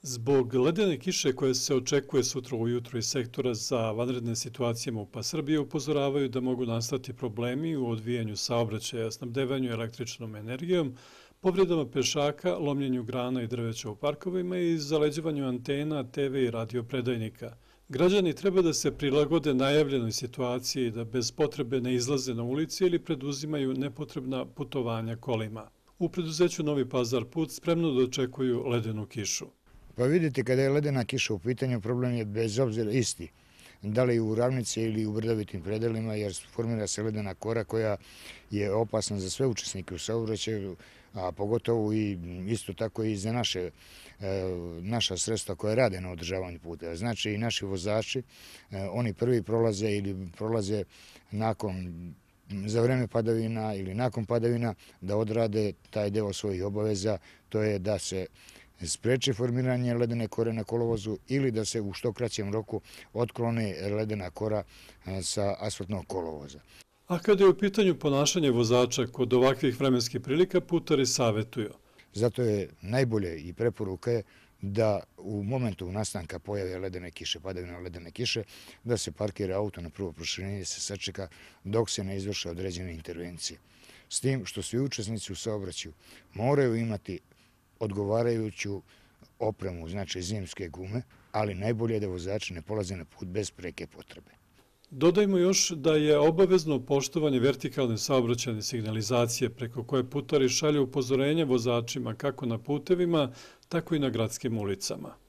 Zbog ledene kiše koje se očekuje sutra ujutro iz sektora za vanredne situacije MUP-a Srbije upozoravaju da mogu nastati problemi u odvijanju saobraćaja, snabdevanju električnom energijom, povredama pešaka, lomljenju grana i drveća u parkovima i zaleđivanju antena, TV i radiopredajnika. Građani treba da se prilagode najavljenoj situaciji da bez potrebe ne izlaze na ulici ili preduzimaju nepotrebna putovanja kolima. U preduzeću Novi Pazar put spremno dočekuju ledenu kišu. Pa vidite, kada je ledena kiša u pitanju, problem je bez obzira isti. Da li u ravnici ili u brdovitim predelima, jer formira se ledena kora koja je opasna za sve učesnike u saobraćaju, a pogotovo i isto tako i za naša sredstva koje rade na održavanju puta. Znači i naši vozači, oni prvi prolaze ili prolaze za vreme padavina ili nakon padavina da odrade taj deo svojih obaveza, to je da se spreči formiranje ledene kore na kolovozu ili da se u što kraćem roku otklone ledena kora sa asfaltnog kolovoza. A kada je u pitanju ponašanje vozača kod ovakvih vremenskih prilika, putari savetuju. Zato je najbolje i preporuka je da u momentu nastanka pojave ledene kiše, padavina ledene kiše, da se parkira auto na prvo proširenje, se sačeka dok se ne izvrše određene intervencije. S tim što svi učesnici u saobraćaju moraju imati odgovarajuću opremu, znači zimske gume, ali najbolje je da vozači ne polaze na put bez preke potrebe. Dodajmo još da je obavezno poštovanje vertikalne saobraćajne signalizacije preko koje putari šalju upozorenje vozačima kako na putevima, tako i na gradskim ulicama.